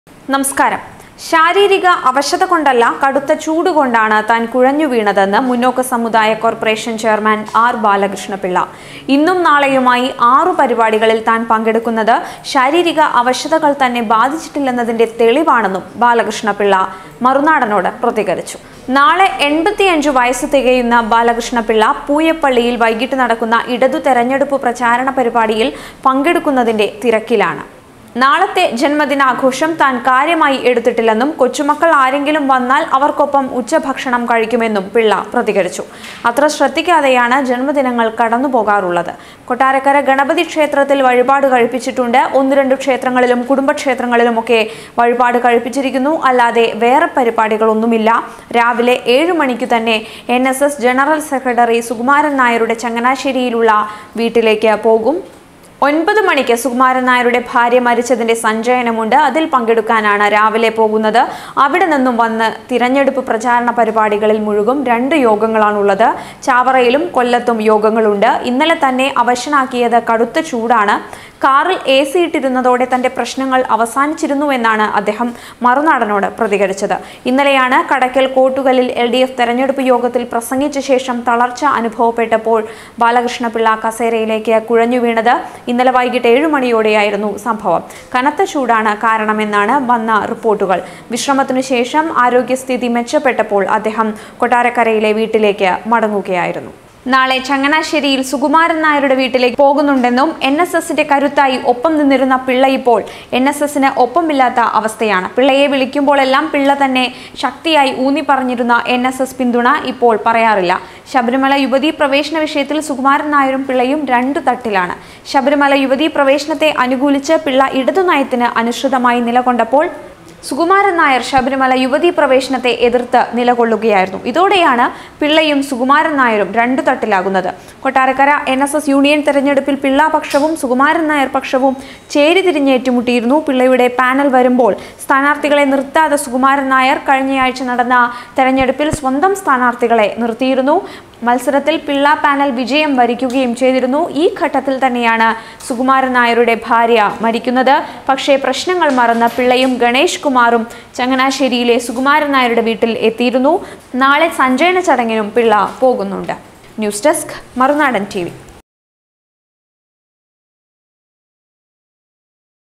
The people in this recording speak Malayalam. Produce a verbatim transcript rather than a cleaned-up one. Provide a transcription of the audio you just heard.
നമസ്കാരം. ശാരീരിക അവശത കൊണ്ടല്ല കടുത്ത ചൂട് കൊണ്ടാണ് താൻ കുഴഞ്ഞു വീണതെന്ന് മുന്നോക്ക സമുദായ കോർപ്പറേഷൻ ചെയർമാൻ ആർ ബാലകൃഷ്ണപിള്ള. ഇന്നും നാളെയുമായി ആറു പരിപാടികളിൽ താൻ പങ്കെടുക്കുന്നത് ശാരീരിക അവശതകൾ തന്നെ ബാധിച്ചിട്ടില്ലെന്നതിന്റെ തെളിവാണെന്നും ബാലകൃഷ്ണപിള്ള മറുനാടനോട് പ്രതികരിച്ചു. നാളെ എൺപത്തിയഞ്ചു വയസ്സ് തികയുന്ന ബാലകൃഷ്ണപിള്ള പൂയപ്പള്ളിയിൽ വൈകിട്ട് നടക്കുന്ന ഇടതു തെരഞ്ഞെടുപ്പ് പ്രചാരണ പരിപാടിയിൽ പങ്കെടുക്കുന്നതിന്റെ തിരക്കിലാണ്. നാളത്തെ ജന്മദിനാഘോഷം താൻ കാര്യമായി എടുത്തിട്ടില്ലെന്നും കൊച്ചുമക്കൾ ആരെങ്കിലും വന്നാൽ അവർക്കൊപ്പം ഉച്ചഭക്ഷണം കഴിക്കുമെന്നും പിള്ള പ്രതികരിച്ചു. അത്ര ശ്രദ്ധിക്കാതെയാണ് ജന്മദിനങ്ങൾ കടന്നുപോകാറുള്ളത്. കൊട്ടാരക്കര ഗണപതി ക്ഷേത്രത്തിൽ വഴിപാട് കഴിപ്പിച്ചിട്ടുണ്ട്. ഒന്ന് രണ്ട് ക്ഷേത്രങ്ങളിലും കുടുംബക്ഷേത്രങ്ങളിലുമൊക്കെ വഴിപാട് കഴിപ്പിച്ചിരിക്കുന്നു. അല്ലാതെ വേറെ പരിപാടികളൊന്നുമില്ല. രാവിലെ ഏഴു മണിക്കു തന്നെ N S S general secretary Sukumaran നായരുടെ ചങ്ങനാശ്ശേരിയിലുള്ള വീട്ടിലേക്ക് പോകും. ഒൻപത് മണിക്ക് സുകുമാരൻ നായരുടെ ഭാര്യ മരിച്ചതിന്റെ സഞ്ചയനമുണ്ട്. അതിൽ പങ്കെടുക്കാനാണ് രാവിലെ പോകുന്നത്. അവിടെ നിന്നും വന്ന് തിരഞ്ഞെടുപ്പ് പ്രചാരണ പരിപാടികളിൽ മുഴുകും. രണ്ട് യോഗങ്ങളാണുള്ളത്. ചാവറയിലും കൊല്ലത്തും യോഗങ്ങളുണ്ട്. ഇന്നലെ തന്നെ അവശനാക്കിയത് കടുത്ത ചൂടാണ്. കാറിൽ എ സി ഇട്ടിരുന്നതോടെ തന്റെ പ്രശ്നങ്ങൾ അവസാനിച്ചിരുന്നുവെന്നാണ് അദ്ദേഹം മറുനാടനോട് പ്രതികരിച്ചത്. ഇന്നലെയാണ് കടയ്ക്കൽ കോട്ടുകലിൽ എൽ ഡി എഫ് തെരഞ്ഞെടുപ്പ് യോഗത്തിൽ പ്രസംഗിച്ച ശേഷം തളർച്ച അനുഭവപ്പെട്ടപ്പോൾ ബാലകൃഷ്ണപിള്ള കസേരയിലേക്ക് കുഴഞ്ഞു വീണത്. ഇന്നലെ വൈകിട്ട് ഏഴു മണിയോടെയായിരുന്നു സംഭവം. കനത്ത ചൂടാണ് കാരണമെന്നാണ് വന്ന റിപ്പോർട്ടുകൾ. വിശ്രമത്തിനു ശേഷം ആരോഗ്യസ്ഥിതി മെച്ചപ്പെട്ടപ്പോൾ അദ്ദേഹം കൊട്ടാരക്കരയിലെ വീട്ടിലേക്ക് മടങ്ങുകയായിരുന്നു. നാളെ ചങ്ങനാശ്ശേരിയിൽ സുകുമാരൻ നായരുടെ വീട്ടിലേക്ക് പോകുന്നുണ്ടെന്നും എൻ എസ് എസിന്റെ കരുത്തായി ഒപ്പം നിന്നിരുന്ന പിള്ള ഇപ്പോൾ എൻ എസ് എസിന് ഒപ്പമില്ലാത്ത അവസ്ഥയാണ്. പിള്ളയെ വിളിക്കുമ്പോഴെല്ലാം പിള്ള തന്നെ ശക്തിയായി ഊന്നി പറഞ്ഞിരുന്ന എൻ എസ് എസ് പിന്തുണ ഇപ്പോൾ പറയാറില്ല. ശബരിമല യുവതീ പ്രവേശന വിഷയത്തിൽ സുകുമാരൻ നായരും പിള്ളയും രണ്ടു തട്ടിലാണ്. ശബരിമല യുവതീ പ്രവേശനത്തെ അനുകൂലിച്ച് പിള്ള ഇടതുനയത്തിന് അനുസൃതമായി നിലകൊണ്ടപ്പോൾ സുകുമാരൻ നായർ ശബരിമല യുവതീ പ്രവേശനത്തെ എതിർത്ത് നിലകൊള്ളുകയായിരുന്നു. ഇതോടെയാണ് പിള്ളയും സുകുമാരൻ നായരും രണ്ടു തട്ടിലാകുന്നത്. Kottarakkara N S S union തെരഞ്ഞെടുപ്പിൽ പിള്ള പക്ഷവും സുകുമാരൻ നായർ പക്ഷവും ചേരിതിരിഞ്ഞേറ്റുമുട്ടിയിരുന്നു. പിള്ളയുടെ പാനൽ വരുമ്പോൾ സ്ഥാനാർത്ഥികളെ നിർത്താതെ സുകുമാരൻ നായർ കഴിഞ്ഞയാഴ്ച നടന്ന തെരഞ്ഞെടുപ്പിൽ സ്വന്തം സ്ഥാനാർത്ഥികളെ നിർത്തിയിരുന്നു. മത്സരത്തിൽ പിള്ള പാനൽ വിജയം വരിക്കുകയും ചെയ്തിരുന്നു. ഈ ഘട്ടത്തിൽ തന്നെയാണ് സുകുമാരൻ നായരുടെ ഭാര്യ മരിക്കുന്നത്. പക്ഷേ പ്രശ്നങ്ങൾ മറന്ന പിള്ളയും ഗണേഷ് കുമാറും ചങ്ങനാശ്ശേരിയിലെ സുകുമാരൻ നായരുടെ വീട്ടിൽ എത്തിയിരുന്നു. നാളെ സഞ്ചയന ചടങ്ങിനും പിള്ള പോകുന്നുണ്ട്. News desk Marunadan T V.